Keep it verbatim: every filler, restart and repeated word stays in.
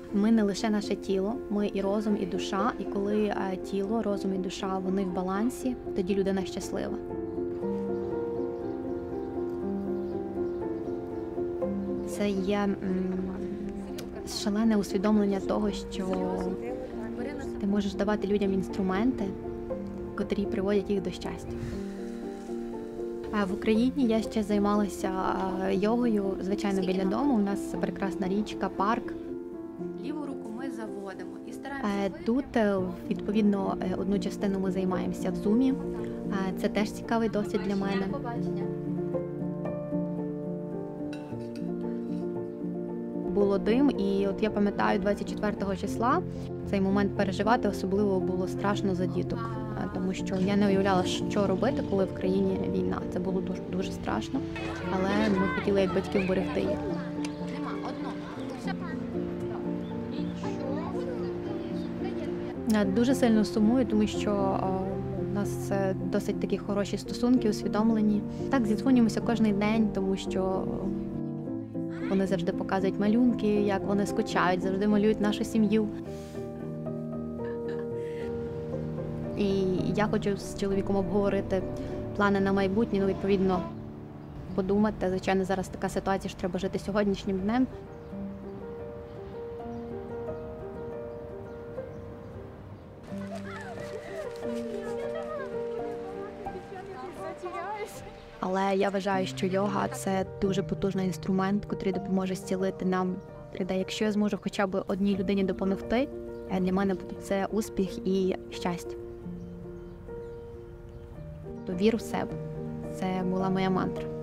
Ми не лише наше тіло, ми і розум, і душа. І коли тіло, розум і душа, вони в балансі, тоді людина щаслива. Це є м, шалене усвідомлення того, що ти можеш давати людям інструменти, котрі приводять їх до щастя. А в Україні я ще займалася йогою, звичайно, біля дому. У нас прекрасна річка, парк. Ліву руку ми заводимо і стараємося. Тут, відповідно, одну частину ми займаємося в зумі. Це теж цікавий досвід для мене. Було дим, і от я пам'ятаю, двадцять четвертого числа цей момент переживати особливо було страшно за діток, тому що я не уявляла, що робити, коли в країні війна. Це було дуже, дуже страшно, але ми хотіли як батьки вберегти їх. Дуже сильно сумую, тому що у нас досить такі хороші стосунки, усвідомлені. Так, зідзвонюємося кожен день, тому що вони завжди показують малюнки, як вони скучають, завжди малюють нашу сім'ю. І я хочу з чоловіком обговорити плани на майбутнє, ну, відповідно, подумати. Звичайно, зараз така ситуація, що треба жити сьогоднішнім днем. Але я вважаю, що йога – це дуже потужний інструмент, який допоможе зцілити нам людей. Якщо я зможу хоча б одній людині допомогти, для мене це успіх і щастя. То віру в себе – це була моя мантра.